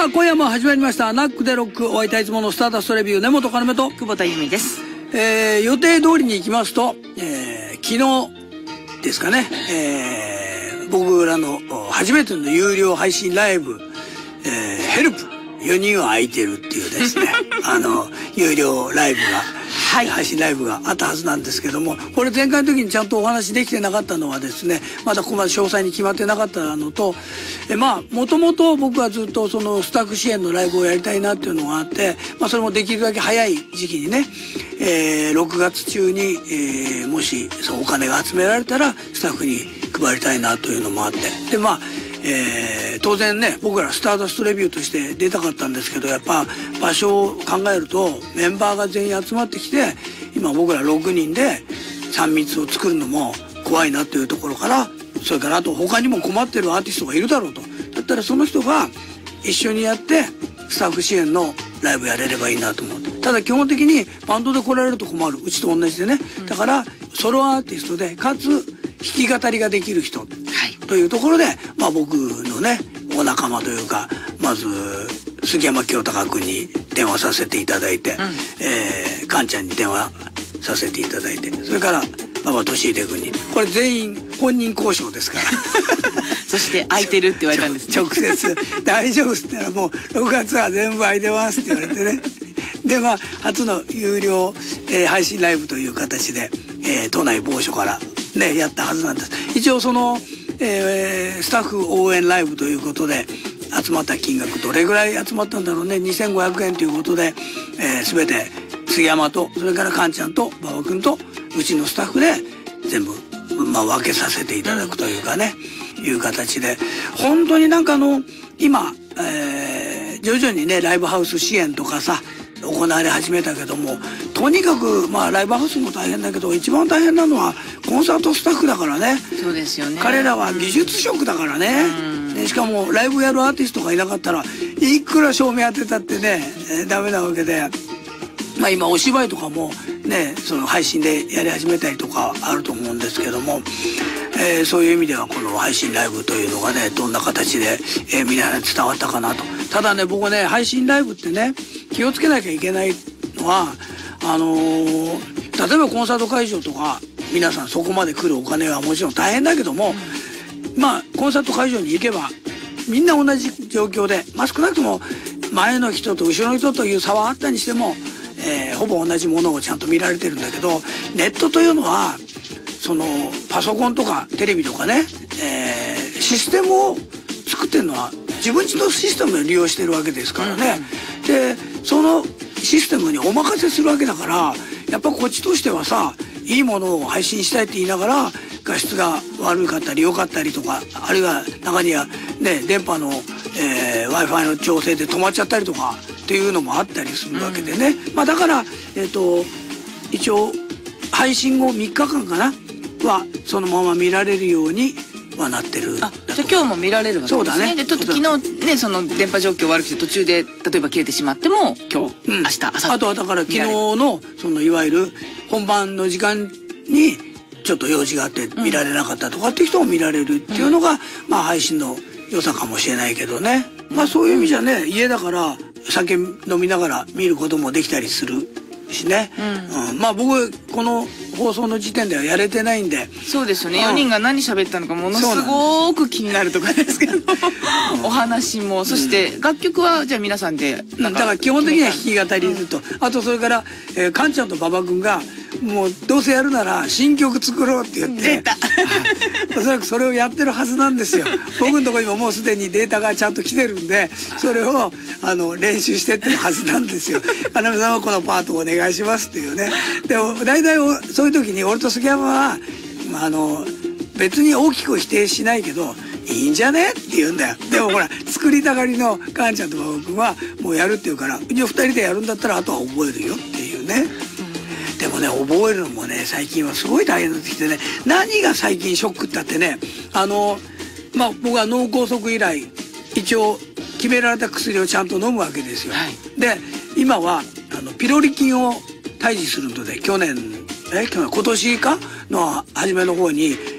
あ今夜も始まりましたナックでロック、お会いいたいつものスターダストレビュー、根本要と久保田由美です。 予定通りに行きますと、昨日ですかね、僕らの初めての有料配信ライブ、ヘルプ4人は空いてるっていうですね有料ライブが、配信ライブがあったはずなんですけども、これ前回の時にちゃんとお話できてなかったのはですね、まだここまで詳細に決まってなかったのと、もともと僕はずっとそのスタッフ支援のライブをやりたいなっていうのがあって、それもできるだけ早い時期にね、6月中に、もしそうお金が集められたらスタッフに配りたいなというのもあって、で当然ね、僕らスターダストレビューとして出たかったんですけど、やっぱ場所を考えるとメンバーが全員集まってきて、今僕ら6人で3密を作るのも怖いなというところから、それからあと他にも困ってるアーティストがいるだろうと、だったらその人が一緒にやってスタッフ支援のライブやれればいいなと思って。ただ基本的にバンドで来られると困る、うちと同じでね、だからソロアーティストでかつ弾き語りができる人というところで、僕のねお仲間というか、まず杉山清隆君に電話させていただいて、カンちゃんに電話させていただいて、それから馬場俊秀君に、これ全員本人交渉ですからそして空いてるって言われたんですね。 直接大丈夫っすって言ったら、もう6月は全部空いてますって言われてねで初の有料、配信ライブという形で、都内某所からねやったはずなんです。一応その、スタッフ応援ライブということで集まった金額どれぐらい集まったんだろうね、2500円ということで、全て杉山とそれからカンちゃんと馬場君とうちのスタッフで全部、分けさせていただくというかね、いう形で、本当に今、徐々にねライブハウス支援とかさ行われ始めたけども、とにかくライブハウスも大変だけど、一番大変なのはコンサートスタッフだからね。 そうですよね。 彼らは技術職だからね。しかもライブやるアーティストがいなかったらいくら照明当てたってね、ダメなわけで、今お芝居とかもねその配信でやり始めたりとかあると思うんですけども、そういう意味ではこの配信ライブというのがねどんな形で、皆さんに伝わったかなと。ただね、僕ね配信ライブってね気をつけなきゃいけないのは、例えばコンサート会場とか皆さんそこまで来るお金はもちろん大変だけども、コンサート会場に行けばみんな同じ状況で、少なくとも前の人と後ろの人という差はあったにしても、ほぼ同じものをちゃんと見られてるんだけど、ネットというのはそのパソコンとかテレビとかね、システムを作ってるのは自分ちのシステムを利用してるわけですからね、でそのシステムにお任せするわけだから、やっぱこっちとしてはさ、いいものを配信したいって言いながら画質が悪かったり良かったりとか、あるいは中にはね電波の、Wi-Fi の調整で止まっちゃったりとかっていうのもあったりするわけでね、だから一応配信後3日間かなはそのまま見られるようにはなってる。 じゃあ今日も見られるわけですね。そうだね。でちょっと昨日ねその電波状況悪くて途中で例えば切れてしまっても今日、明日明後日あとはだから昨日のそのいわゆる本番の時間にちょっと用事があって見られなかったとかっていう人も見られるっていうのが、配信の良さかもしれないけどね。そういう意味じゃね、家だから酒飲みながら見ることもできたりするしね。僕この放送の時点ではやれてないんで。 そうですよね。4人が何喋ったのかものすごく気になるところですけどお話も、そして楽曲はじゃあ皆さんでだから基本的には弾き語りずっと、あとそれからカンちゃんと馬場君がもうどうせやるなら新曲作ろうって言っておそらくそれをやってるはずなんですよ。僕のところにももうすでにデータがちゃんと来てるんで、それを練習してってるはずなんですよ。要さんはこのパートお願いしますっていうね。でも大体そういう時に俺と杉山は別に大きく否定しないけどいいんじゃねって言うんだよ。でもほら作りたがりのカンちゃんと馬場君はもうやるって言うから、じゃあ2人でやるんだったらあとは覚えるよっていうね。でもね覚えるのもね最近はすごい大変になってきてね、何が最近ショックってあってね、僕は脳梗塞以来一応決められた薬をちゃんと飲むわけですよ。で今はピロリ菌を退治するので今年かの初めの方に、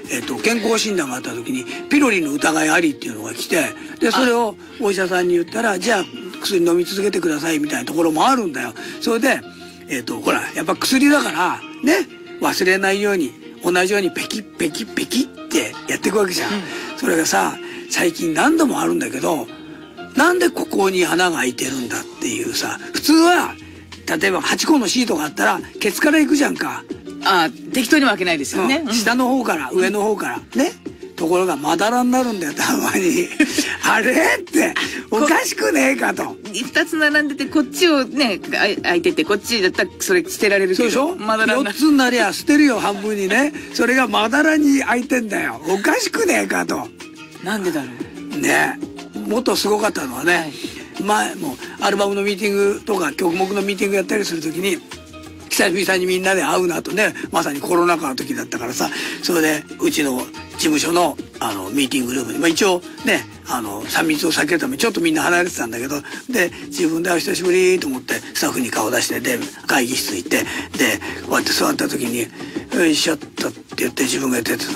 健康診断があった時にピロリの疑いありっていうのが来て、でそれをお医者さんに言ったら、じゃあ薬飲み続けてくださいみたいなところもあるんだよ。それでほらやっぱ薬だからね、忘れないように同じようにペキペキペキってやっていくわけじゃん。それがさ、最近何度もあるんだけど、なんでここに穴が開いてるんだっていうさ、普通は例えば8個のシートがあったらケツから行くじゃんか。 適当には開けないですよね。 下の方から上の方からね。ところがまだらになるんだよ、たまに。あれっておかしくねえかと。 2つ並んでて、こっちをね開いてて、こっちだったらそれ捨てられるけど、 そうでしょ。 まだらにな 4つになりゃ捨てるよ、半分にね。それがまだらに開いてんだよ。おかしくねえかと。 なんでだろうね。もっとすごかったのはね、前もアルバムのミーティングとか曲目のミーティングやったりするときに、久々にみんなで会うなとね、まさにコロナ禍の時だったからさ、それでうちの事務所のミーティングルームに、一応ね3密を避けるためにちょっとみんな離れてたんだけど、で自分で久しぶりと思ってスタッフに顔出して、で会議室行って、でこうやって座った時に「よいしょっと」って言って自分が言っててさ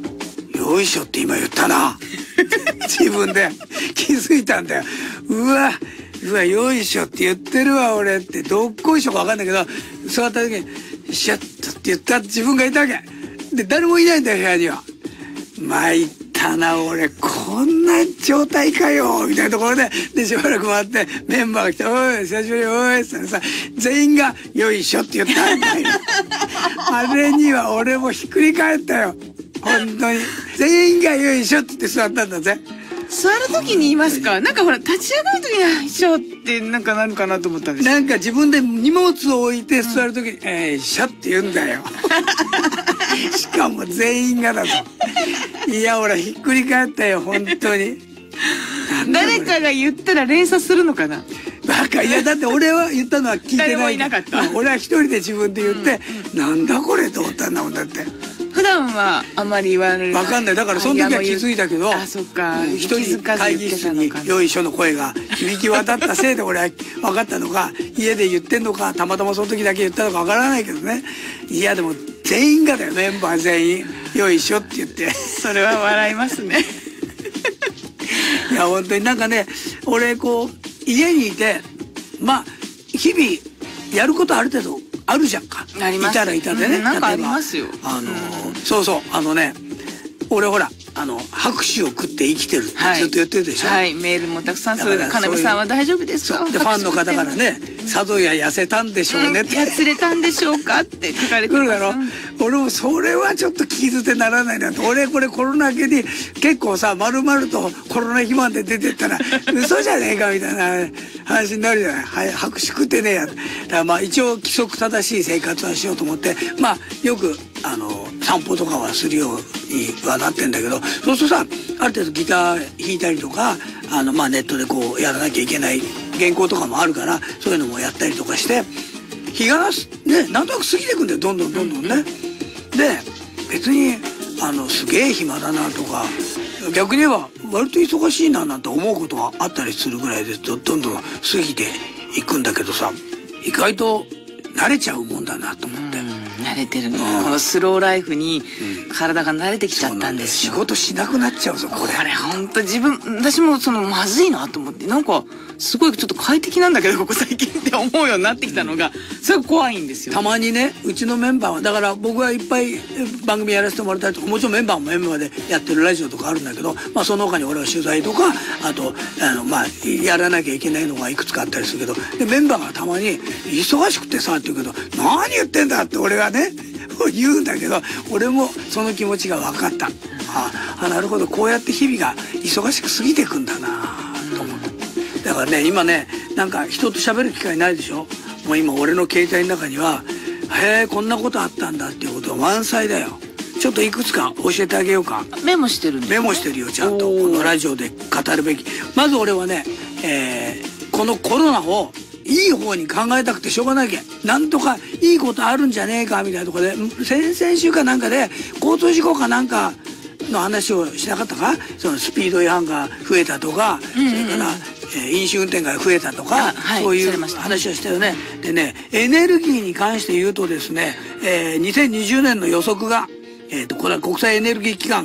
「よいしょ」って今言ったな自分で気づいたんだよ。うわよいしょって言ってるわ俺って、どっこいしょか分かんないけど、座った時に「シャッと」って言ったって自分がいたわけで、誰もいないんだよ部屋には。参ったな俺、こんな状態かよみたいなところで、しばらく回ってメンバーが来て「おい久しぶりおい」って言ったらさ、全員が「よいしょ」って言ったんだよあれには俺もひっくり返ったよ、本当に。全員が「よいしょ」って言って座ったんだぜ。 座る時に言いますか。なんかほら立ち上がる時に「よいしょ」ってなんかなるかなと思ったんですよ。 なんか自分で荷物を置いて座る時に「よいしょ」って言うんだよしかも全員がだと。いや俺ひっくり返ったよ本当に。 誰かが言ったら連鎖するのかな。 バカ。いやだって俺は言ったのは聞いてない。 誰もいなかった。 俺は一人で自分で言って、なんだこれと思ったんだもんだって。 普段はあまり言われる。 わかんない。だからその時は気づいたけど、 そっか。 一人会議室に「よいしょ」の声が響き渡ったせいで俺は分かったのか、家で言ってんのか、たまたまその時だけ言ったのかわからないけどね。いやでも全員がだよ、メンバー全員「よいしょ」って言って。 それは笑いますねいや本当になんかね、俺こう家にいて日々やることある程度あるじゃんか。 あります。 いたらいたでね。 なんかありますよ。 そうそう俺ほら拍手を食って生きてるってずっと言ってるでしょ。 はい、メールもたくさんする。かなみさんは大丈夫ですか。 でファンの方からね「さぞや痩せたんでしょうね」って「 やつれたんでしょうか」って書かれてるだろ。俺もそれはちょっと聞き捨てならないなと。俺これコロナ明けに結構さ丸々とコロナ肥満で出てったら嘘じゃねえかみたいな話になるじゃない。はい、拍手食ってねえや。だから一応規則正しい生活はしようと思ってよく散歩とかはするようにはなってんだけど、そうするとさある程度ギター弾いたりとかネットでこうやらなきゃいけない原稿とかもあるから、そういうのもやったりとかして日がねなんとなく過ぎていくんだよ、どんどんね。で別にすげえ暇だなとか、逆に言えば割と忙しいななんて思うことがあったりするぐらいでどんどん過ぎていくんだけどさ、意外と慣れちゃうもんだなと思って。 慣れてるの、このスローライフに体が慣れてきちゃったんですよ。 仕事しなくなっちゃうぞこれ。 本当私もまずいなと思って、なんかすごいちょっと快適なんだけどここ最近って思うようになってきたのがすごい怖いんですよ。 たまにねうちのメンバーはだから僕はいっぱい番組やらせてもらったりとか、もちろんメンバーもメンバーでやってるラジオとかあるんだけど、その他に俺は取材とかあとやらなきゃいけないのがいくつかあったりするけど、でメンバーがたまに「忙しくてさ」って言うけど「何言ってんだ」って俺がね言うんだけど、俺もその気持ちが分かった。なるほど、こうやって日々が忙しく過ぎていくんだなと思って。だからね今ねなんか人と喋る機会ないでしょ。もう今俺の携帯の中にはへえこんなことあったんだっていうことが満載だよ。ちょっといくつか教えてあげようか。 メモしてるんですか。 メモしてるよちゃんと。このラジオで語るべき。まず俺はね、このコロナをいい方に考えたくてしょうがないけん、なんとかいいことあるんじゃねえかみたいなところで、先々週かなんかで交通事故かなんかの話をしなかったか。そのスピード違反が増えたとか、それから飲酒運転が増えたとか、そういう話をしたよね。でねエネルギーに関して言うとですね、2020年の予測がこれは国際エネルギー機関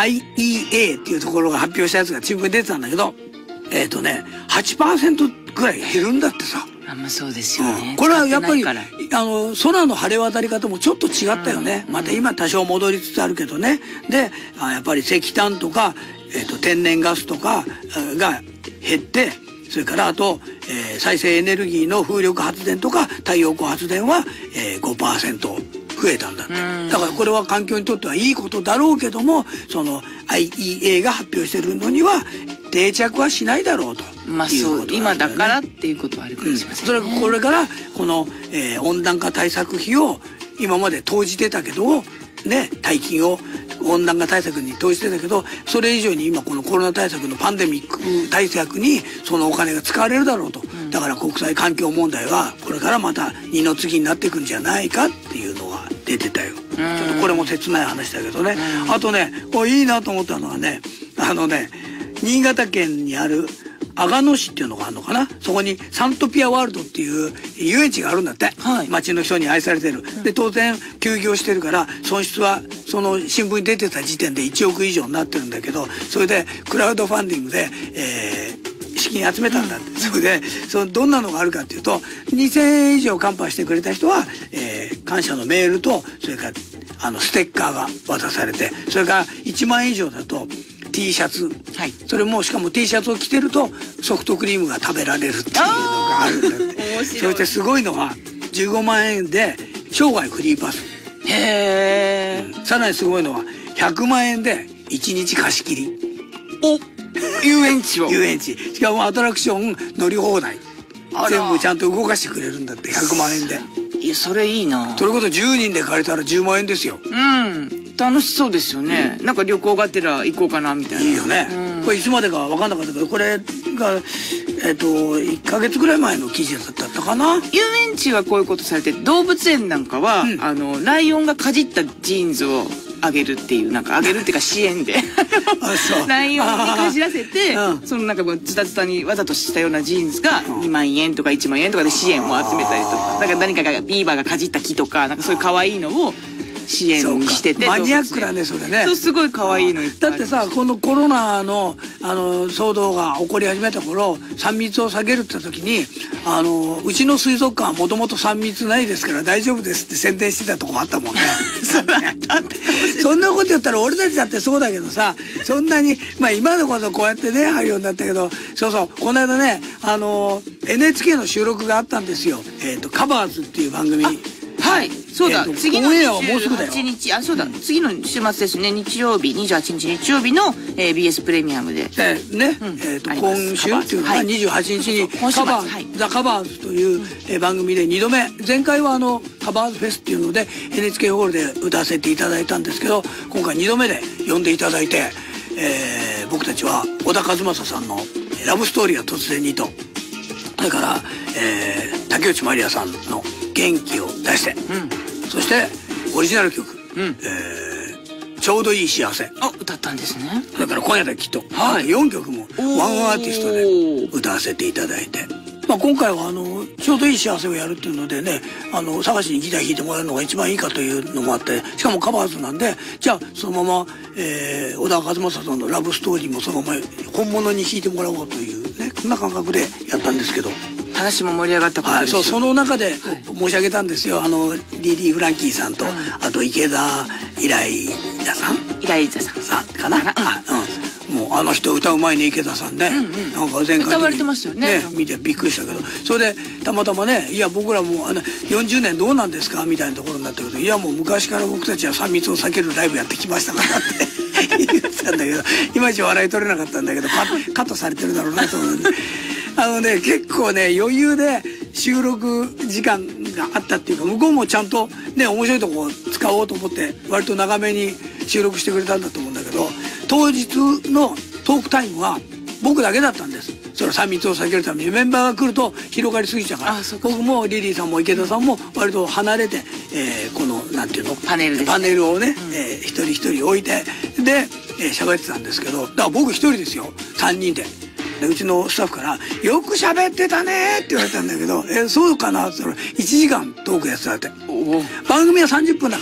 IEA っていうところが発表したやつが新聞に出てたんだけど、8% ぐらい減るんだってさ。 まあそうですよね。 これはやっぱり、 空の晴れ渡り方もちょっと違ったよね。また今多少戻りつつあるけどね。で、やっぱり石炭とか、天然ガスとかが減って、それからあと、再生エネルギーの風力発電とか太陽光発電は、5% 増えたんだって。だからこれは環境にとってはいいことだろうけども、その IEA が発表してるのには定着はしないだろうと。 まあそう、今だからっていうことはあるかもしれませんね。 それこれからこの、温暖化対策費を今まで投じてたけどね、大金を温暖化対策に投じてたけど、それ以上に今このコロナ対策のパンデミック対策にそのお金が使われるだろうと。だから国際環境問題はこれからまた二の次になっていくんじゃないかっていうのが出てたよ。ちょっとこれも切ない話だけどね。あとね、いいなと思ったのはね、新潟県にある阿賀野市っていうのがあるのかな。そこにサントピアワールドっていう遊園地があるんだって。はい、町の人に愛されてる。で、当然休業してるから損失はその新聞に出てた時点で1億以上になってるんだけど、それでクラウドファンディングで、資金集めたんだって。それでどんなのがあるかっていうと、2000円以上カンパしてくれた人は、感謝のメールと、それからステッカーが渡されて、それから1万円以上だとT シャツ、はい、それもしかも T シャツを着てるとソフトクリームが食べられるっていうのがあるんだって。面白い。そしてすごいのは15万円で生涯フリーパス。 へー、 さらにすごいのは100万円で1日貸し切り。 遊園地を遊園地。しかもアトラクション乗り放題。全部ちゃんと動かしてくれるんだって、100万円で。 いや、それいいな。 それこそ10人で借りたら10万円ですよ。 楽しそうですよね。なんか旅行がてら行こうかなみたいな。 いいよね。これいつまでか分かんなかったけど、これが1ヶ月ぐらい前の記事だったかな。 遊園地はこういうことされて、動物園なんかは、ライオンがかじったジーンズをあげるっていう、なんかあげるっていうか支援でライオンにかじらせて、そのなんかズタズタにわざとしたようなジーンズが2万円とか1万円とかで支援を集めたりとか、だから何かがビーバーがかじった木とか、なんかそういう可愛いのを支援してて、 マニアックだね、それね。 そう、すごい可愛いのいっぱい。 だってさ、このコロナの騒動が起こり始めた頃、3密を下げるって時に、うちの水族館はもともと3密ないですから大丈夫ですって宣伝してたとこあったもんね。そんなこと言ったら俺たちだってそうだけどさ、そんなに、まあ今のことこうやってね、入るようになったけど、そうそう、この間ね、NHK の収録があったんですよ。カバーズっていう番組。 はい、そうだ、次の 28 日、そうだ、次の週末ですね、日曜日、28日日曜日の BS プレミアムで。 ね、今週っていうのが28日にザ・カバーズという番組で2度目、前回はカバーズフェスっていうので NHK ホールで歌わせていただいたんですけど、今回2度目で呼んでいただいて、僕たちは小田和正さんの「ラブストーリーは突然に」と、それから竹内まりやさんの元気を出して、そしてオリジナル曲、ちょうどいい幸せ、 歌ったんですね。 それから今夜だきっと、4曲もワンアーティストで歌わせていただいて、まあ、今回はちょうどいい幸せをやるっていうのでね、探しにギター弾いてもらうのが一番いいかというのもあって、しかもカバーズなんで、じゃあそのまま、小田和正さんのラブストーリーもそのまま本物に弾いてもらおうというね、こんな感覚でやったんですけど、 話も盛り上がったことですよ。 その中で申し上げたんですよ。リリー・フランキーさんと、あと池田イライザさんかな。もう人歌う前に池田さんね、なんか前回歌われてましたよね。 見てびっくりしたけど、それでたまたまね、いや僕らも40年どうなんですかみたいなところになったけど、いやもう昔から僕たちは3密を避けるライブやってきましたからって言ってたんだけど、いまいち笑い取れなかったんだけど、カットされてるだろうなと思うんで。結構ね、余裕で収録時間があったっていうか、向こうもちゃんとね、面白いとこを使おうと思って割と長めに収録してくれたんだと思うんだけど、当日のトークタイムは僕だけだったんです。それ3密を避けるために。メンバーが来ると広がりすぎちゃうから、僕もリリーさんも池田さんも割と離れて、このなんていうのパネルをね、一人一人置いてで喋ってたんですけど、だから僕一人ですよ、3人で。うちのスタッフから「よく喋ってたね」って言われたんだけど「そうかな」って言ったら1時間トークやってたって。番組は30分だからね。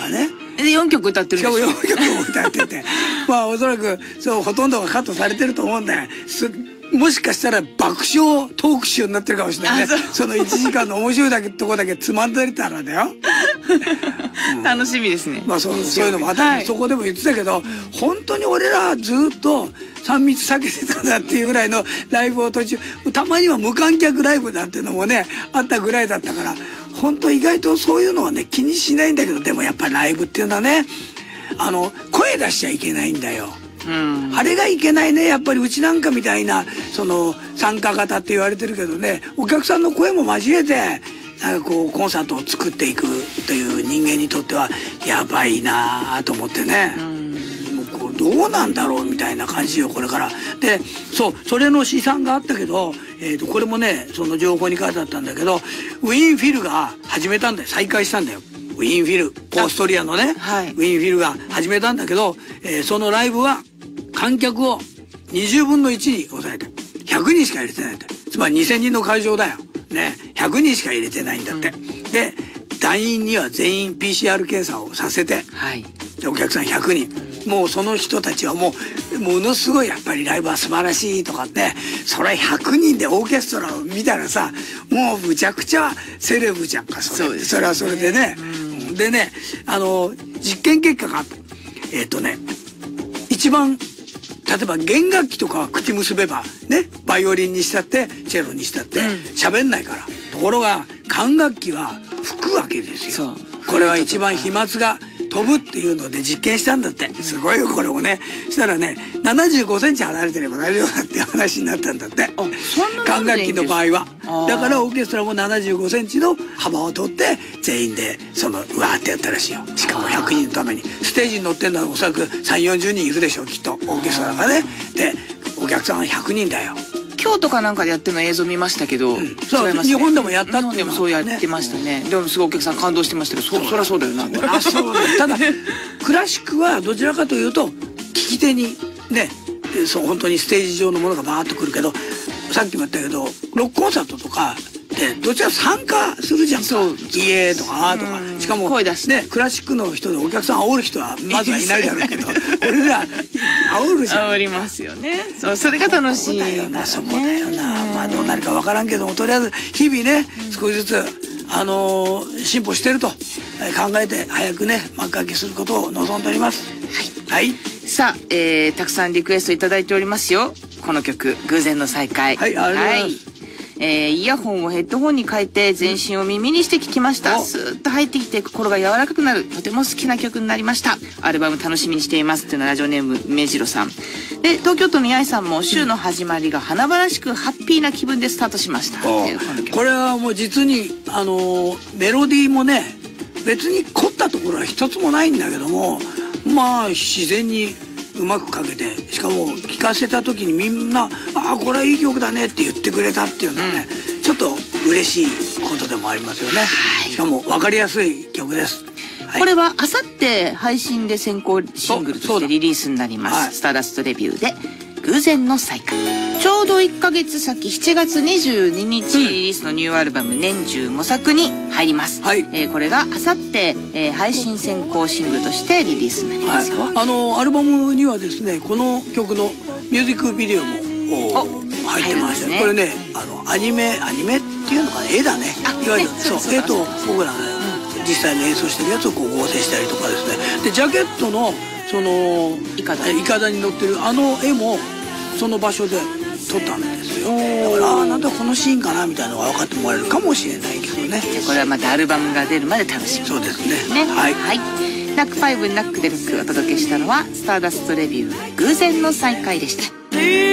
で、4曲歌ってるでしょ。 しかも4曲も歌ってて。まあ、おそらく、そう、ほとんどがカットされてると思うんだよ。もしかしたら爆笑トークショーになってるかもしれないね。その1時間の面白いとこだけつまんでたらだよ。 楽しみですね。 まあそういうのもあった、そこでも言ってたけど、本当に俺らずっと3密避けてたんだっていうぐらいのライブを途中、たまには無観客ライブなんていうのもね、あったぐらいだったから、本当意外とそういうのはね、気にしないんだけど、でもやっぱりライブっていうのはね、声出しちゃいけないんだよ。あれがいけないね。やっぱりうちなんかみたいな、参加型って言われてるけどね、お客さんの声も交えて、なんかこう、コンサートを作っていくという人間にとっては、やばいなぁと思ってね。もうこうどうなんだろうみたいな感じよ、これから。で、それの試算があったけど、これもね、その情報に書いてあったんだけど、ウィーンフィルが始めたんだよ。再開したんだよ。ウィーンフィル、オーストリアのね、ウィーンフィルが始めたんだけど、そのライブは観客を20分の1に抑えて、100人しか入れてないんだよ。つまり2000人の会場だよ。ね、100人しか入れてないんだって。で、団員には全員 PCR 検査をさせて、でお客さん100人。もうその人たちはものすごいやっぱりライブは素晴らしいとかって、それ100人でオーケストラを見たらさ、もうむちゃくちゃセレブじゃんか、それ。それはそれでね。でね、実験結果があった。一番、例えば弦楽器とかは口結べば、ね、バイオリンにしたって、チェロにしたって、喋んないから。ところが、管楽器は吹くわけですよ。これは一番飛沫が飛ぶっていうので実験したんだって。すごいよ、これもね。したらね、75センチ離れてれば大丈夫だっていう話になったんだって。管楽器の場合は。だからオーケストラも75センチの幅を取って、全員で、うわーってやったらしいよ。しかも100人のために。ステージに乗ってんのはおそらく3、40人いるでしょう、きっと。オーケストラがね。で、お客さんは100人だよ。 京都かなんかでやってるの映像見ましたけど、 そう、日本でもやったっていうの日本でもそうやってましたね。でもすごいお客さん感動してましたけど、そりゃそうだよな。 そうだよ。ただ、クラシックはどちらかというと、聞き手にね、本当にステージ上のものがバーッとくるけど、さっきも言ったけど、ロックコンサートとか、でどちら参加するじゃんか。家とかとか。しかもね、クラシックの人でお客さん煽る人はまずはいないだろうけど、俺ら煽るじゃん。 煽りますよね。それが楽しい。 そこだよな。まあどうなるかわからんけども、とりあえず日々ね、少しずつ進歩してると考えて早くね幕開けすることを望んでおります。はい。 さあ、たくさんリクエストいただいておりますよ。この曲偶然の再会。 はい、ありがとうございます。 イヤホンをヘッドホンに変えて全身を耳にして聞きました。スーッと入ってきて心が柔らかくなるとても好きな曲になりました。アルバム楽しみにしていますっていうのはラジオネームめじろさんで、東京都の八重さんも週の始まりが華々しくハッピーな気分でスタートしました。これはもう実にメロディーもね別に凝ったところは一つもないんだけども、まあ自然にうまくかけて、しかも聴かせた時にみんな「ああこれはいい曲だね」って言ってくれたっていうのはね、ちょっと嬉しいことでもありますよね。しかも分かりやすい曲です。 これはあさって配信で先行シングルとしてリリースになります。スターダストレビューで偶然の再会。ちょうど1ヶ月先7月22日リリースのニューアルバム年中模索に入ります。これがあさって配信先行シングルとしてリリースになりますよ。 アルバムにはですねこの曲のミュージックビデオも入ってまして、これねアニメっていうのかな、絵だね。いわゆるそう絵と僕らが実際に演奏してるやつをこう合成したりとかですね。でジャケットのいかだに乗ってる絵もその場所で撮ったんですよ。だからなんだこのシーンかなみたいなのが分かってもらえるかもしれないけどね。 これはまたアルバムが出るまで楽しみ。 そうですね。はい。 ナック5ナックデルックお届けしたのはスターダストレビュー偶然の再会でした。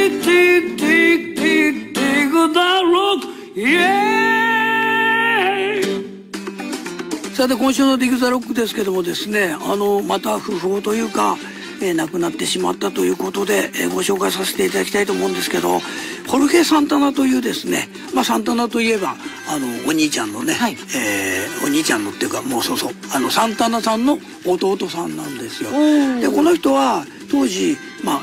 さて今週のディグザロックですけどもですね、また不法というか、亡くなってしまったということで、ご紹介させていただきたいと思うんですけど、ホルヘ・サンタナというですね、まあサンタナといえばお兄ちゃんのね、お兄ちゃんのっていうかもうサンタナさんの弟さんなんですよ。でこの人は当時まあ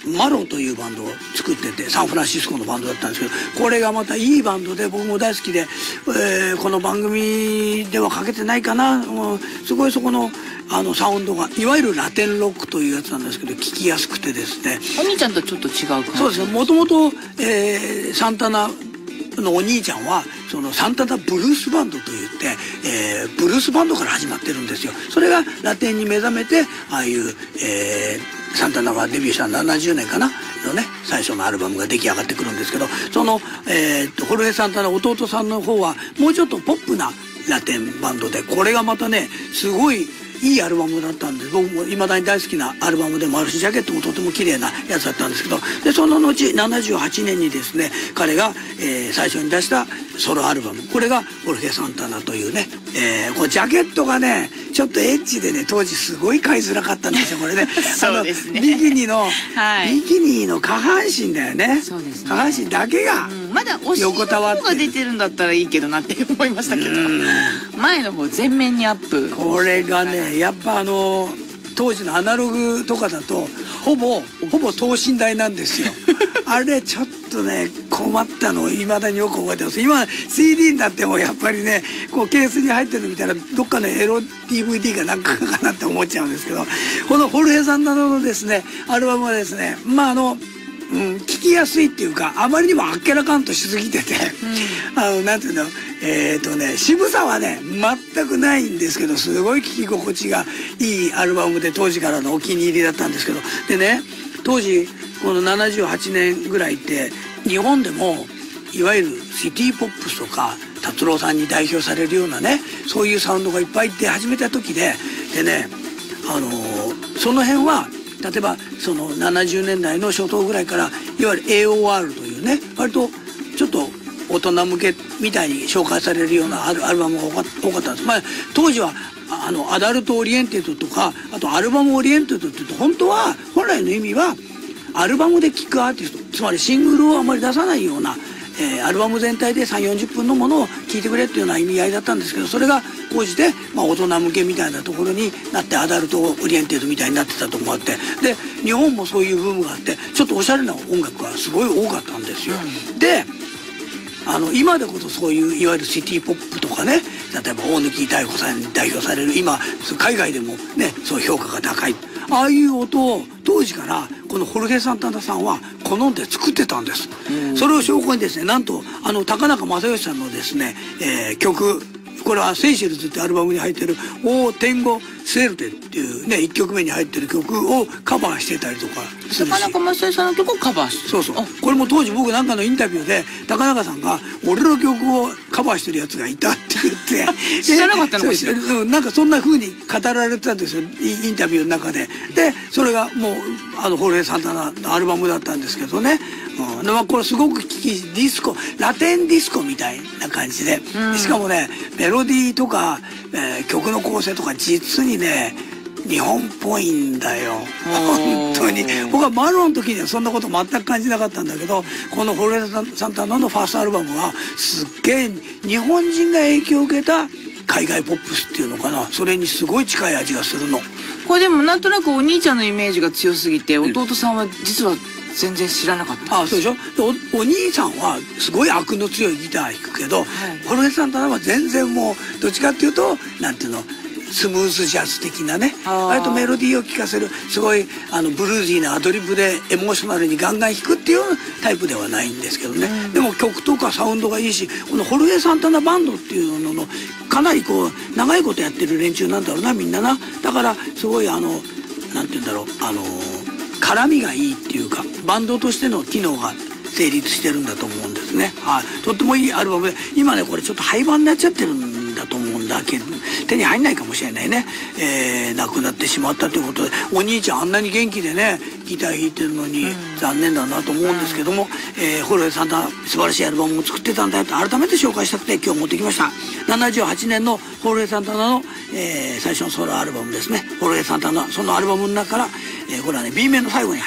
マロというバンドを作ってて、サンフランシスコのバンドだったんですけど、これがまたいいバンドで僕も大好きで、この番組ではかけてないかな、すごいそこのサウンドがいわゆるラテンロックというやつなんですけど、聴きやすくてですね。 お兄ちゃんとちょっと違う感じ。 そうですね。もともとサンタナのお兄ちゃんはそのサンタナブルースバンドといって、ブルースバンドから始まってるんですよ。それがラテンに目覚めて、ああいう、サンタナがデビューした70年かなのね、最初のアルバムが出来上がってくるんですけど、その、ホルヘ・サンタナ弟さんの方はもうちょっとポップなラテンバンドで、これがまたねすごいいいアルバムだったんで、僕も未だに大好きなアルバムでもあるし、ジャケットもとても綺麗なやつだったんですけど、でその後78年にですね、彼が、最初に出したソロアルバム、これがホルヘ・サンタナというね、これジャケットがねちょっとエッチでね、当時すごい買いづらかったんですよ、これね。 そうですね。 ビキニの、 はい、 ビキニの下半身だよね。 そうですね。 下半身だけが、 まだお尻の方が出てるんだったらいいけどなって思いましたけど、前の方全面にアップ。 これがね、やっぱ当時のアナログとかだとほぼ等身大なんですよ。あれちょっとね困ったのを未だによく覚えてます。今 CD になってもやっぱりね、こうケースに入ってるの見たらどっかのエロ DVD かなんかかなって思っちゃうんですけど、このホルヘさんなどのですねアルバムはですね、まあ聞きやすいっていうか、あまりにもあっけらかんとしすぎてて、なんていうの、渋さはね全くないんですけど、すごい聴き心地がいいアルバムで、当時からのお気に入りだったんですけど、でね、当時この78年ぐらいって日本でもいわゆるシティポップスとか達郎さんに代表されるようなね、そういうサウンドがいっぱい出始めた時でね、その辺は例えばその70年代の初頭ぐらいから、いわゆる AOR というね、割とちょっと大人向けみたいに紹介されるようなアルバムが多かったんです。当時はアダルトオリエンテッドとか、あとアルバムオリエンテッドって言うと、本来の意味はアルバムで聴くアーティスト、つまりシングルをあまり出さないような、アルバム全体で3、40分のものを聴いてくれっていうような意味合いだったんですけど、それがこうして大人向けみたいなところになって、アダルトオリエンテッドみたいになってたと思って、で日本もそういうブームがあって、ちょっとおしゃれな音楽がすごい多かったんですよ。で今でこそそういういわゆるシティポップとかね、例えば大貫妙子さんに代表される、今海外でもねそういう評価が高い、ああいう音を当時からこのホルヘ・サンタナさんは好んで作ってたんです。それを証拠にですね、なんと高中正義さんのですね、曲、これはセイシェルズってアルバムに入ってる「オー・テンゴ・スエルテ」っていうね1曲目に入ってる曲をカバーしてたりとかするし、 高中正義さんの曲をカバーして、 そうそう、これも当時僕なんかのインタビューで高中さんが「俺の曲をカバーしてるやつがいた」って言って知らなかったのかしら。 なんかそんな風に語られてたんですよ、インタビューの中で。でそれがもうホルヘ・サンタナのアルバムだったんですけどね、これすごくディスコ、ラテンディスコみたいな感じで、しかもねメロディーとか、曲の構成とか実にね日本っぽいんだよ本当に。僕はマロの時にはそんなこと全く感じなかったんだけど、このホルヘ・サンタナのファーストアルバムはすっげえ日本人が影響を受けた海外ポップスっていうのかな、それにすごい近い味がするの。 これでもなんとなくお兄ちゃんのイメージが強すぎて、弟さんは実は全然知らなかった。 そうでしょ。お兄さんはすごい悪の強いギター弾くけど、ホルヘ・サンタナは全然もうどっちかっていうとなんていうの、スムーズジャズ的なね、割とメロディーを聴かせるすごいブルージーなアドリブでエモーショナルにガンガン弾くっていうタイプではないんですけどね、でも曲とかサウンドがいいし、このホルヘ・サンタナバンドっていうののかなりこう長いことやってる連中なんだろうな、みんなな。だからすごいなんて言うんだろう、絡みがいいっていうか、バンドとしての機能が成立してるんだと思うんですね。とってもいいアルバムで、今ねこれちょっと廃盤になっちゃってるんだと思うんだけど、手に入んないかもしれないね。亡くなってしまったということで、お兄ちゃんあんなに元気でねギター弾いてるのに残念だなと思うんですけども、ホルヘ・サンタナ素晴らしいアルバムを作ってたんだよと改めて紹介したくて今日持ってきました。78年のホルヘ・サンタナの、最初のソロアルバムですね。ホルヘ・サンタナそのアルバムの中から、これはね B 面の最後に入ってた曲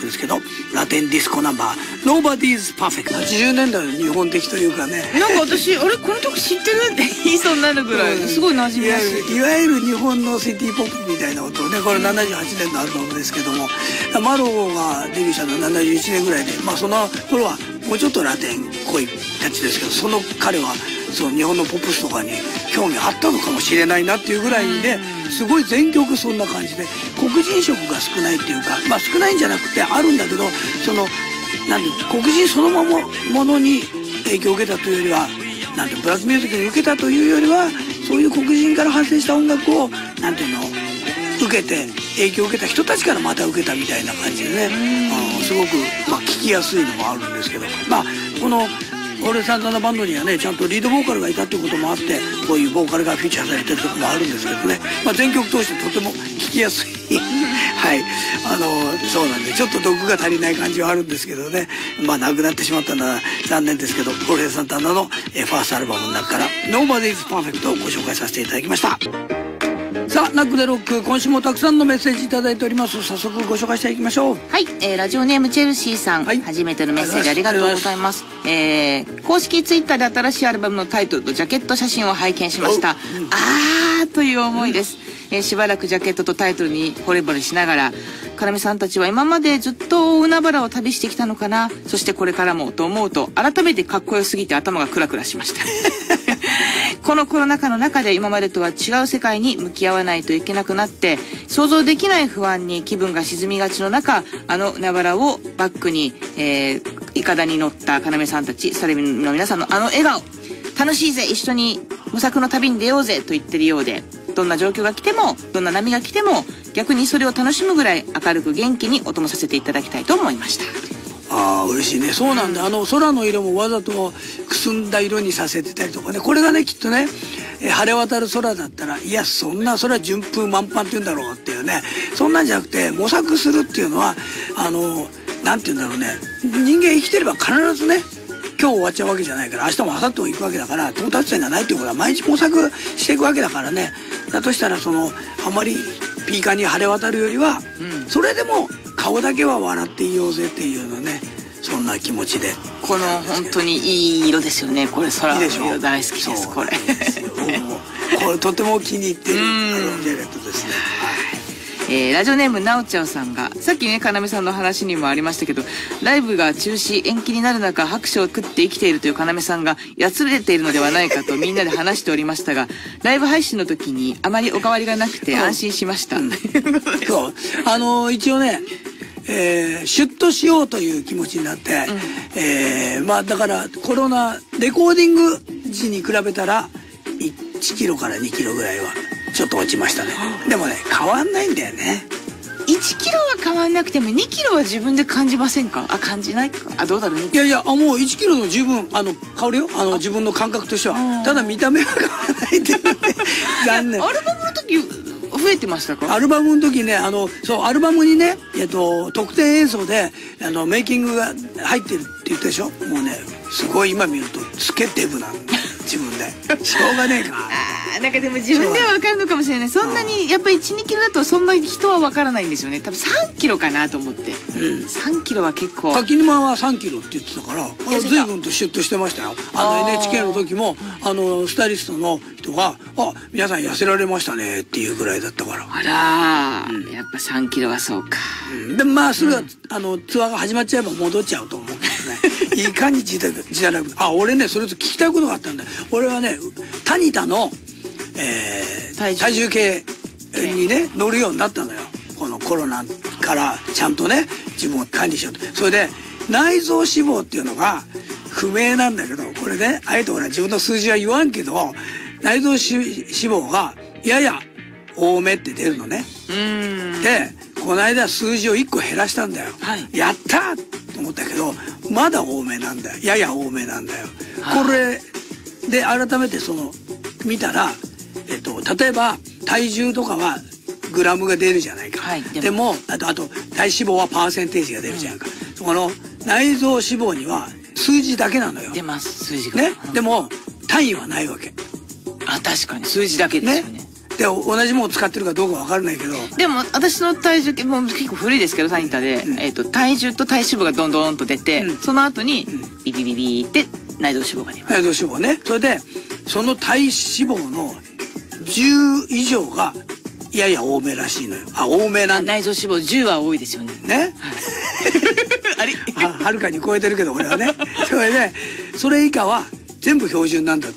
曲ですけど、ラテンディスコナンバー Nobody's Perfect。 80年代の日本的というかね、 なんか私あれこの曲知ってるって言いそうになるぐらいすごい馴染みやすい。 いわゆる日本のシティポップみたいな音をね、これ78年のアルバムですけども、マロがデビューしたのは71年ぐらいで、まあその頃はもうちょっとラテンっぽいたちですけど、その彼はその日本のポップスとかに興味あったのかもしれないなっていうぐらいで、すごい全曲そんな感じで、黒人色が少ないっていうか、まあ少ないんじゃなくてあるんだけど、そのなんていう黒人そのものに影響を受けたというよりは、なんてブラックミュージックに受けたというよりは、そういう黒人から発生した音楽をなんていうの受けて影響を受けた人たちからまた受けたみたいな感じでね、すごくまあ聞きやすいのもあるんですけど、まあこの俺サンタナバンドにはねちゃんとリードボーカルがいたっていうこともあって、こういうボーカルがフィーチャーされてるとこもあるんですけどね、まあ、全曲通してとても聞きやすいはいそうなんでちょっと毒が足りない感じはあるんですけどね、まあ亡くなってしまったのは残念ですけど、俺サンタナのファーストアルバムの中から「Nobody's Perfect」をご紹介させていただきました。さあナックでロック、今週もたくさんのメッセージいただいております。早速ご紹介していきましょう。 はい、ラジオネームチェルシーさん、はい、初めてのメッセージありがとうございます。公式ツイッターで新しいアルバムのタイトルとジャケット写真を拝見しました。という思いです。しばらくジャケットとタイトルに惚れ惚れしながら、要さんたちは今までずっと大海原を旅してきたのかな、そしてこれからもと思うと改めてかっこよすぎて頭がクラクラしましたこのコロナ禍の中で今までとは違う世界に向き合わないといけなくなって、想像できない不安に気分が沈みがちの中、あの海原をバックに、いかだに乗った要さんたち、サレミの皆さんのあの笑顔、楽しいぜ、一緒に模索の旅に出ようぜと言ってるようで、どんな状況が来てもどんな波が来ても逆にそれを楽しむぐらい明るく元気にお供させていただきたいと思いました。 嬉しいね。そうなんだ、空の色もわざとくすんだ色にさせてたりとかね、これがねきっとね、晴れ渡る空だったら、いやそんなそれは順風満帆って言うんだろうっていうね、そんなんじゃなくて模索するっていうのはなんて言うんだろうね、人間生きてれば必ずね今日終わっちゃうわけじゃないから、明日も明後日も行くわけだから、到達点がないっていうことは毎日模索していくわけだからね。だとしたらあまりピーカーに晴れ渡るよりは、それでも顔だけは笑っていようぜっていうのね、そんな気持ちで。 この本当にいい色ですよね。これ空の色大好きです。これこれとても気に入ってるジャケットですね。 ラジオネームなおちゃんさんが、さっきね要さんの話にもありましたけど、ライブが中止延期になる中拍手を食って生きているという要さんがやつれているのではないかとみんなで話しておりましたが、ライブ配信の時にあまりお変わりがなくて安心しました。 そう一応ねシュッとしようという気持ちになって、まあだからコロナレコーディング時に比べたら1キロから2キロぐらいはちょっと落ちましたね。でもね変わんないんだよね。 1キロは変わんなくても2キロは自分で感じませんか？感じないか。どうだろう。 いやもう1キロの十分変わるよ。自分の感覚としては。ただ見た目は変わらないっていうね残念。 アルバムの時増えてましたか？ アルバムの時ねそうアルバムにね特典演奏でメイキングが入ってるって言ったでしょ。もうねすごい今見るとスケデブなんだ自分でしょうがねえか。 なんかでも自分では分かるのかもしれない。そんなにやっぱり1、2キロだとそんなに人は分からないんですよね。多分3キロかなと思って、3キロは結構。 柿沼は3キロって言ってたから随分とシュッとしてましたよ。NHK の時もスタイリストの人が「皆さん痩せられましたね」っていうぐらいだったから。 あら、やっぱ3キロはそうか。 でまあすぐツアーが始まっちゃえば戻っちゃうと思うけどねいかにじゃなくて俺ねそれと聞きたいことがあったんだよ。俺はねタニタの体重計にね乗るようになったのよ。このコロナからちゃんとね自分を管理しようと。それで内臓脂肪っていうのが不明なんだけど、これねあえて俺は自分の数字は言わんけど内臓脂肪がやや多めって出るのね。でこの間数字を1個減らしたんだよ。やったーと思ったけどまだ多めなんだよ。やや多めなんだよ。これで改めて見たら例えば体重とかはグラムが出るじゃないか。でもあと体脂肪はパーセンテージが出るじゃんか。この内臓脂肪には数字だけなのよ。 出ます数字が。 ね。でも単位はないわけ。 確かに数字だけですよね。 で同じものを使ってるかどうか分からないけど、 でも私の体重計もう結構古いですけど、タニタで、体重と体脂肪がどんどんと出て、その後にビビビビって内臓脂肪が出ます。 内臓脂肪ね。それでその体脂肪の10以上がやや多めらしいのよ。多めなんだ。 内臓脂肪10は多いですよね。 ね。あれはるかに超えてるけど俺はね。それでそれ以下は全部標準なんだって。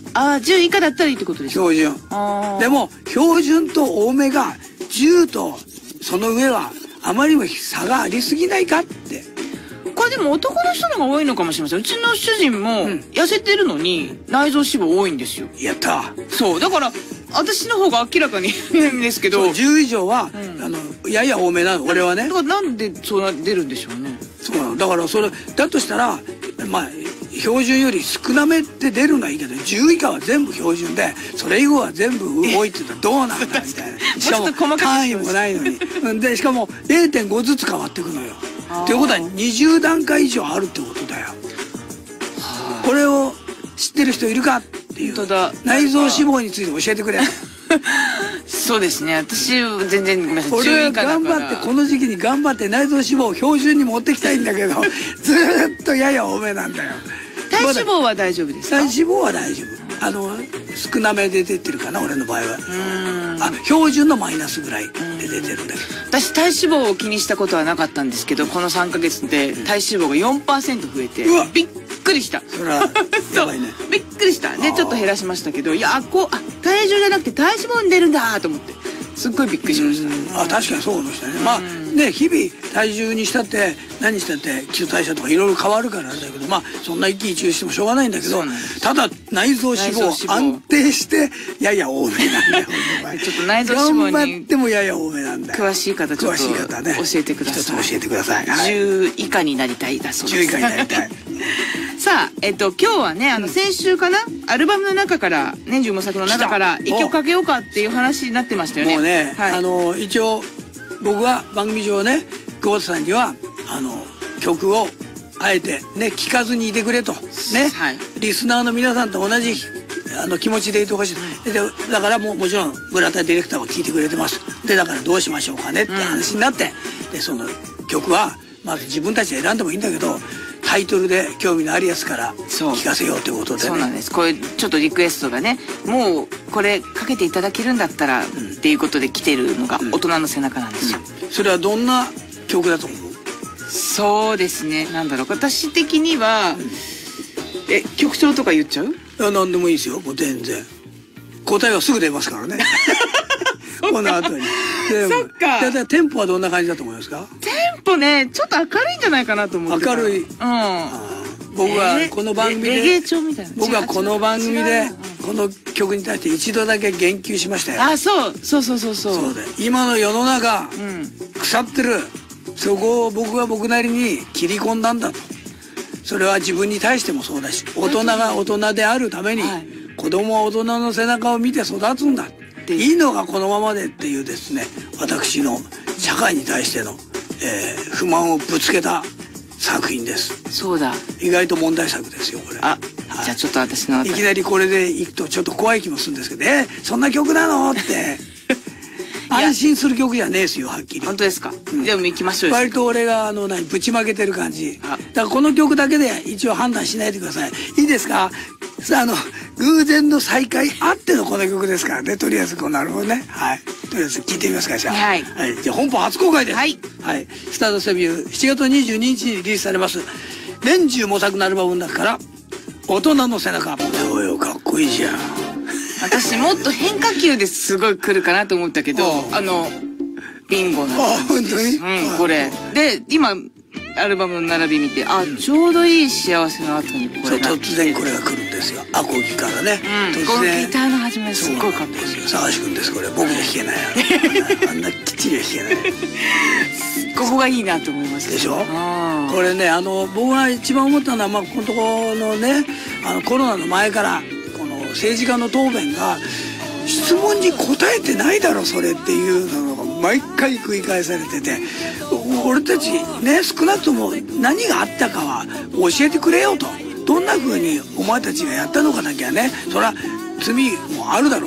10以下だったらいいってことですか。 標準。でも標準と多めが10とその上はあまりにも差がありすぎないかって。 これでも男の人の方が多いのかもしれません。うちの主人も痩せてるのに内臓脂肪多いんですよ。 やった。 そうだから私の方が明らかに変ですけど、 10以上は、やや多めなの俺はね。 だからなんでそう出るんでしょうね。 そうなの。だからそれだとしたらまあ標準より少なめって出るのはいいけど、10以下は全部標準でそれ以後は全部多いって言ったらどうなんだみたいな。しかも単位もないのにでしかも 0.5 ずつ変わっていくのよ。ということは20段階以上あるってことだよ。これを知ってる人いるかっていう。内臓脂肪について教えてくれ。 そうですね。私全然ごめんなさい。 俺は頑張ってこの時期に頑張って内臓脂肪を標準に持ってきたいんだけどずーっとやや多めなんだよ。 体脂肪は大丈夫ですか？ 体脂肪は大丈夫。少なめで出てるかな俺の場合は。標準のマイナスぐらいで出てるんだけど。 私体脂肪を気にしたことはなかったんですけど、この3ヶ月で体脂肪が 4% 増えてびっくりした。 それはやばいね。 びっくりした。でちょっと減らしましたけど、いや体重じゃなくて体脂肪に出るんだと思ってすっごいびっくりしました。 確かにそうでしたね。まあね、日々体重にしたって何したって基礎代謝とかいろいろ変わるからだけど、まあそんな一喜一憂してもしょうがないんだけど、ただ内臓脂肪安定してやや多めなんだよ。 ちょっと内臓脂肪に頑張ってもやや多めなんだよ。 詳しい方ちょっと教えてください。 一つ教えてください。 10以下になりたいだそうです。 10以下になりたい。 さあ、今日はね、先週かな、アルバムの中から、年中無作の中から一曲かけようかっていう話になってましたよね。 もうね、一応僕は番組上ね、久保田さんには曲をあえてね聴かずにいてくれとね、リスナーの皆さんと同じ気持ちでいてほしい。だからもちろん村田ディレクターは聴いてくれてます。でだからどうしましょうかねって話になって、でその曲はまず自分たちで選んでもいいんだけど、タイトルで興味のあるやつから聞かせようということでね。 そうなんです。これちょっとリクエストがね、もうこれかけていただけるんだったら、っていうことで来てるのが大人の背中なんですよ。 それはどんな曲だと思う？ そうですね、なんだろう、私的には、曲調とか言っちゃう？ 何でもいいですよ、もう全然。答えはすぐ出ますからね。この後に。 そっか。 でテンポはどんな感じだと思いますか？ テンポね、ちょっと明るいんじゃないかなと思って。 明るい。僕はこの番組で、 レゲエ調みたいな。 僕はこの番組でこの曲に対して一度だけ言及しましたよ。 そうで今の世の中、腐ってる、そこを僕は僕なりに切り込んだんだと。それは自分に対してもそうだし、大人が大人であるために、子供は大人の背中を見て育つんだ。いいのがこのままでっていうですね、私の社会に対しての、不満をぶつけた作品です。 そうだ。 意外と問題作ですよこれ。 じゃあちょっと私のいきなりこれでいくとちょっと怖い気もするんですけど、そんな曲なのって安心する曲じゃねえですよはっきり。 本当ですか？でも行きましょうよ。 割と俺がぶちまけてる感じ。だからこの曲だけで一応判断しないでください。いいですか？さあ偶然の再会あってのこの曲ですからね。とりあえずなるほどね。はい。とりあえず聴いてみますかじゃあ。 はい。 じゃあ本邦初公開です。 はい。 スタートセビュー7月22日にリリースされます。年中模索のアルバムの中から大人の背中。そうよ、かっこいいじゃん。 私もっと変化球ですごい来るかなと思ったけど、ビンゴなんです。 本当に？ これで今アルバムの並び見て、ちょうどいい幸せの後にこれが突然これが来るんですよ。アコギからね。 このギターの始めすっごいかっこいいですよ。 探しくんですこれ。僕じゃ弾けない。あんなきっちりは弾けない。 ここがいいなと思いました。 でしょ？これね、僕が一番思ったのはこのところのね、コロナの前からこの政治家の答弁が質問に答えてないだろそれっていうのが毎回繰り返されてて、俺たちね少なくとも何があったかは教えてくれよと。どんな風にお前たちがやったのかだけはね、そりゃ罪もあるだろうと。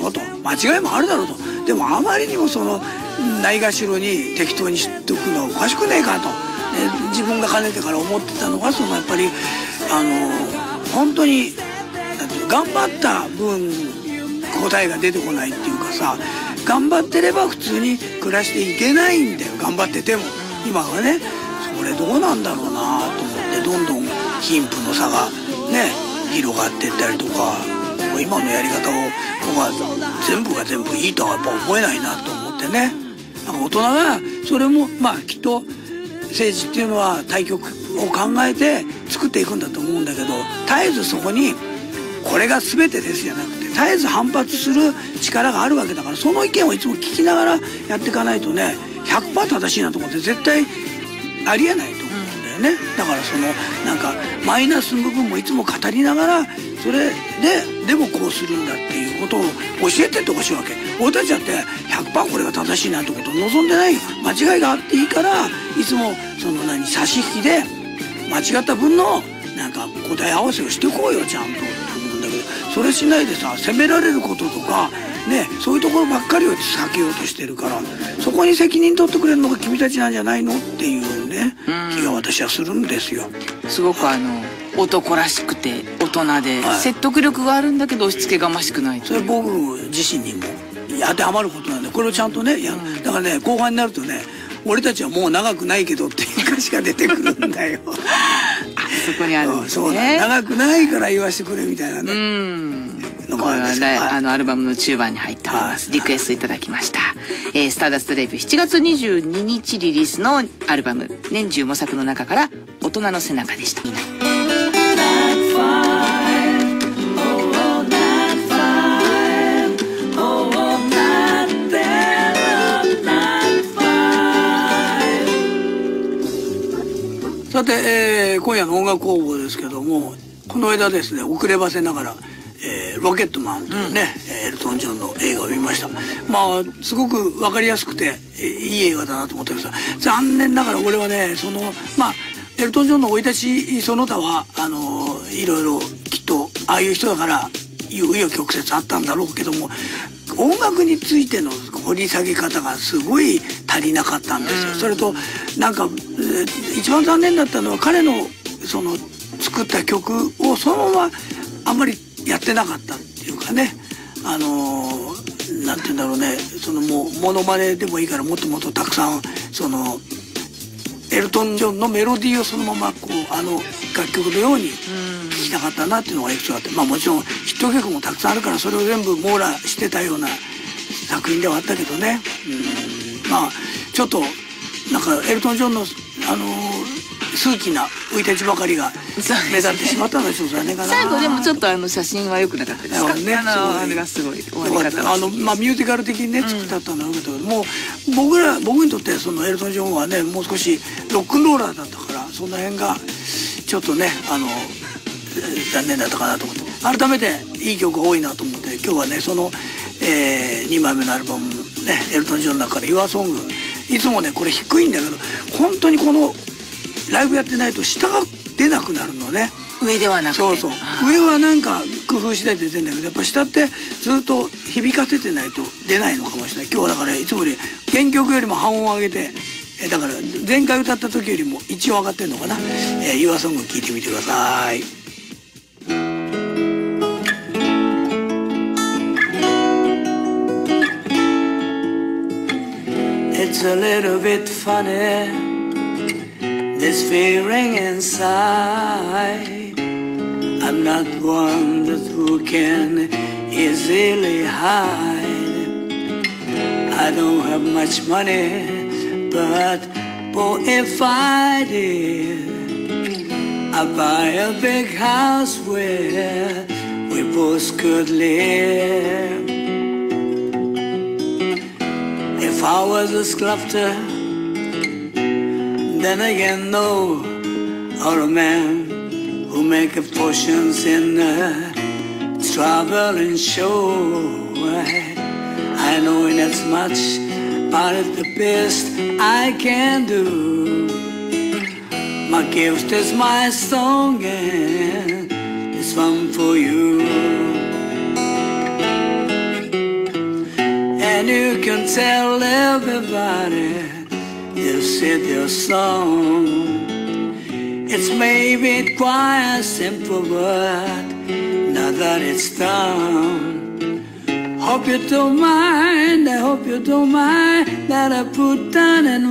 間違いもあるだろうと。でもあまりにもそのないがしろに適当に知っておくのはおかしくねえかと、自分がかねてから思ってたのが、そのやっぱり本当に頑張った分答えが出てこないっていうかさ、頑張ってれば普通に暮らしていけないんだよ、頑張ってても。今はね、それどうなんだろうなと思って、どんどん貧富の差がね広がっていったりとか、今のやり方を僕は全部が全部いいとはやっぱ思えないなと思ってね。なんか大人がそれもきっと政治っていうのは対局を考えて作っていくんだと思うんだけど、絶えずそこにこれが全てですじゃなくて、絶えず反発する力があるわけだから、その意見をいつも聞きながらやっていかないとね、100% 正しいなと思って絶対ありえないと思うんだよね。だからそのなんかマイナスの部分もいつも語りながら、それでもこうするんだっていうことを教えてってほしいわけ。俺たちだって 100% これが正しいなってことを望んでないよ。間違いがあっていいから、いつもその差し引きで間違った分のなんか答え合わせをしてこうよちゃんとって思うんだけど、それしないでさ、責められることとかね、そういうところばっかりを避けようとしてるから、そこに責任取ってくれるのが君たちなんじゃないのっていうね、気が私はするんですよ。 すごく男らしくて大人で、説得力があるんだけど押し付けがましくない。 それ僕自身にも当てはまることなんで、これをちゃんとねだからね、後半になるとね、俺たちはもう長くないけどっていう歌詞が出てくるんだよ。 そこにあるんですね。 そうだ、長くないから言わせてくれみたいなね。 これはね、アルバムの中盤に入っております。リクエストいただきました。スターダストレイブ7月22日リリースのアルバム年中模索の中から大人の背中でした。 さて、今夜の音楽工房ですけども、この間ですね、遅ればせながらロケットマンというね、エルトン・ジョンの映画を見ました。すごく分かりやすくていい映画だなと思ってました。残念ながら俺はね、エルトン・ジョンの生い立ちその他はいろいろきっとああいう人だから紆余曲折あったんだろうけども、音楽についての掘り下げ方がすごい足りなかったんですよ。それとなんか一番残念だったのは、彼のその作った曲をそのままあんまりやってなかったっていうかね、なんて言うんだろうね、そのもうモノマネでもいいからもっともっとたくさんそのエルトン・ジョンのメロディーをそのままこう楽曲のように聴きたかったなっていうのがエピソードあって、もちろんヒット曲もたくさんあるからそれを全部網羅してたような作品ではあったけどね、ちょっとなんかエルトン・ジョンの数奇な生い立ちばかりが目立ってしまったのでしょうね。 最後でもちょっと写真は良くなかったですかね。あれがすごい終わり方がミュージカル的にね作ったんだろうけど、もう僕にとってそのエルトン・ジョンはね、もう少しロックンローラーだったから、その辺がちょっとね残念だったかなと思って、改めていい曲が多いなと思って、今日はねその、2枚目のアルバムね、エルトン・ジョンの中から「YourSong」、いつもねこれ低いんだけど、本当にこのライブやってないと下が出なくなるのね。 上ではなくて、 そう上はなんか工夫次第で出てんだけど、やっぱ下ってずっと響かせてないと出ないのかもしれない。今日はだからいつもより原曲よりも半音上げて、だから前回歌った時よりも一応上がってんのかな。YourSong聴いてみてください。It's a little bit funny, this feeling inside. I'm not one who can easily hide. I don't have much money, but boy, if I did, I'd buy a big house where we both could live. If I was a sculptor, then again no, or a man who make potions in a traveling show. I know that's much, but it's the best I can do. My gift is my song and it's one for you. tell everybody this is your song. It's maybe quite a simple word, now that it's done. Hope you don't mind, I hope you don't mind that I put down in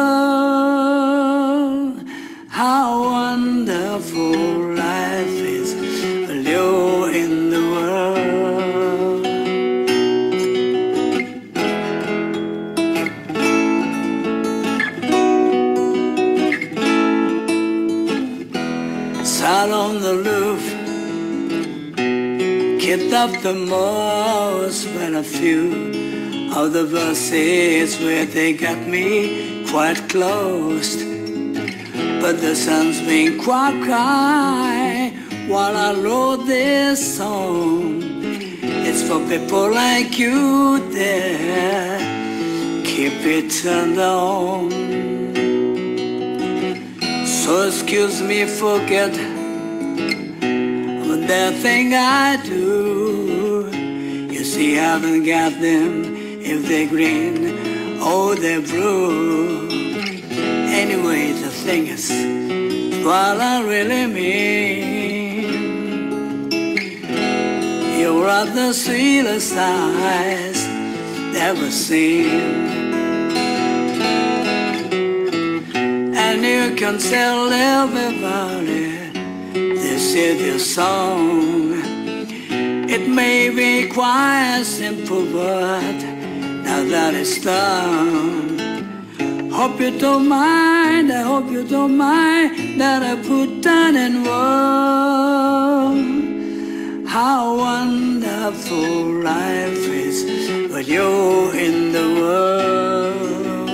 words how wonderful life is with you in the world. Sat on the roof, kept up the most, but a few of the verses where they got me quite close. But the sun's been quite high while I wrote this song. It's for people like you there, keep it turned on. So excuse me, forget the thing I do. You see, I haven't got them if they're green or they're blue. Anyway, the thing is what I really mean. You're the sweetest eyes ever seen, and you can tell everybody this is your song. It may be quite a simple word, now that it's done. Hope you don't mind, I hope you don't mind that I put down in words how wonderful life is with you in the world.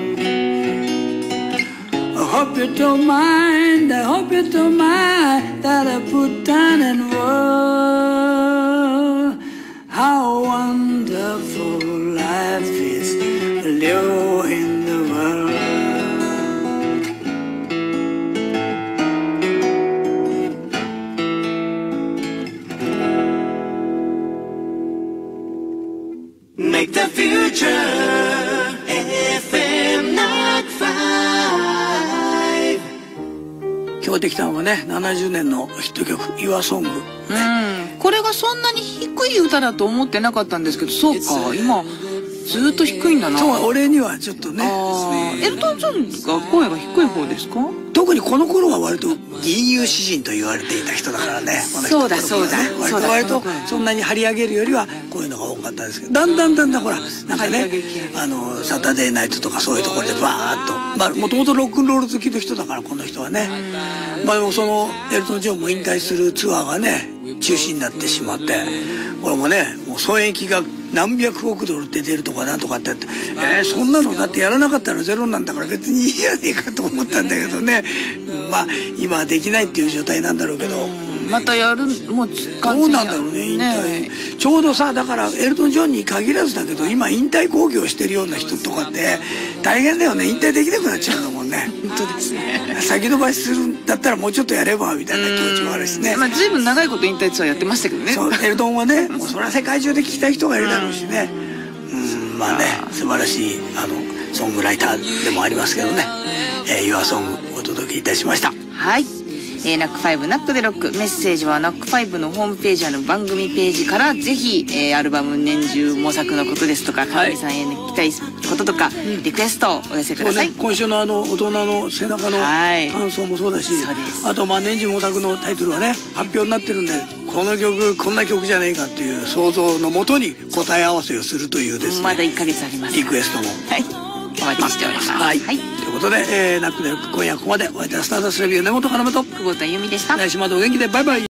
I hope you don't mind, I hope you don't mind that I put down in words how wonderful life is with you in the world. Make the future FM Knock5。 今日できたのがね、70年のヒット曲「Your Song」。 これがそんなに低い歌だと思ってなかったんですけど、そうか、今ずっと低いんだな。 そう、俺にはちょっとね。 エルトン・ジョンが声が低い方ですか？ 特にこの頃は割と吟遊詩人と言われていた人だからね。 そうだそうだ。 割とそんなに張り上げるよりはこういうのが多かったんですけど、だんだんほらなんかね、サタデーナイトとかそういうところでバーッと、まあもともとロックンロール好きの人だからこの人はね。まあでもそのエルトン・ジョンも引退するツアーがね中止になってしまって、これもねもう損益が何百億ドルって出るとかなんとかってそんなのだってやらなかったらゼロなんだから別にいいじゃねえかと思ったんだけどね。まあ今はできないっていう状態なんだろうけど、 またやるもうどうなんだろうね、引退。ちょうどさ、だからエルトン・ジョンに限らずだけど今引退興行してるような人とかって大変だよね。引退できなくなっちゃうんだもんね。 本当ですね。 先延ばしするんだったらもうちょっとやればみたいな気持ちもあるしね。 まあ随分長いこと引退ツアーやってましたけどね。 そう、エルトンはねもうそれは世界中で聴きたい人がいるだろうしね。まあね、素晴らしいソングライターでもありますけどね。Your Song お届けいたしました。 はい。ナック5ナックでロック、メッセージはナック5のホームページ番組ページからぜひ、アルバム年中模索のことですとか、かみさんへ聞きたいこととか、リクエストをお寄せください。 今週の大人の背中の感想もそうだし、あとまあ年中模索のタイトルはね発表になってるんで、この曲こんな曲じゃねえかっていう想像のもとに答え合わせをするというですね、 まだ1ヶ月あります。 リクエストもお待ちしております。 はい。ということで、ナックで今夜ここまでお相手はスターダストレビュー根本要と久保田由美でした。 来週までお元気でバイバイ。